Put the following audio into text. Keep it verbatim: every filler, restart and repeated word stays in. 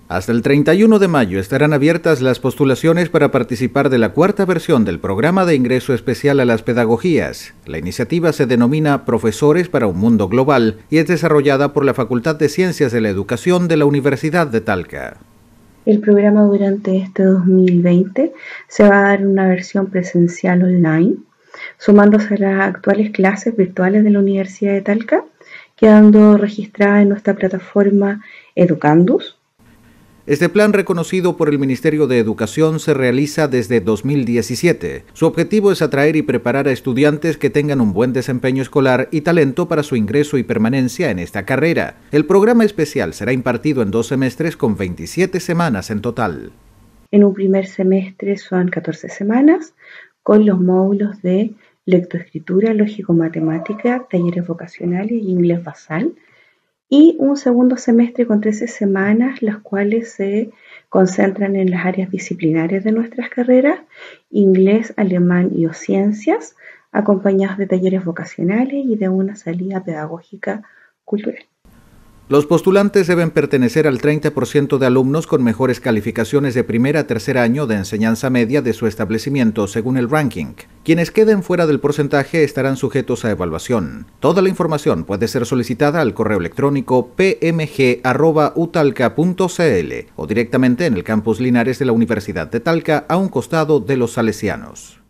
Hasta el treinta y uno de mayo estarán abiertas las postulaciones para participar de la cuarta versión del Programa de Ingreso Especial a las Pedagogías. La iniciativa se denomina Profesores para un Mundo Global y es desarrollada por la Facultad de Ciencias de la Educación de la Universidad de Talca. El programa durante este dos mil veinte se va a dar en una versión presencial online, sumándose a las actuales clases virtuales de la Universidad de Talca, quedando registrada en nuestra plataforma Educandus. Este plan, reconocido por el Ministerio de Educación, se realiza desde dos mil diecisiete. Su objetivo es atraer y preparar a estudiantes que tengan un buen desempeño escolar y talento para su ingreso y permanencia en esta carrera. El programa especial será impartido en dos semestres con veintisiete semanas en total. En un primer semestre son catorce semanas, con los módulos de lectoescritura, lógico-matemática, talleres vocacionales y inglés basal, y un segundo semestre con trece semanas, las cuales se concentran en las áreas disciplinarias de nuestras carreras, inglés, alemán y o ciencias, acompañados de talleres vocacionales y de una salida pedagógica cultural. Los postulantes deben pertenecer al treinta por ciento de alumnos con mejores calificaciones de primer a tercer año de enseñanza media de su establecimiento según el ranking. Quienes queden fuera del porcentaje estarán sujetos a evaluación. Toda la información puede ser solicitada al correo electrónico p m g arroba u talca punto c l o directamente en el campus Linares de la Universidad de Talca, a un costado de los Salesianos.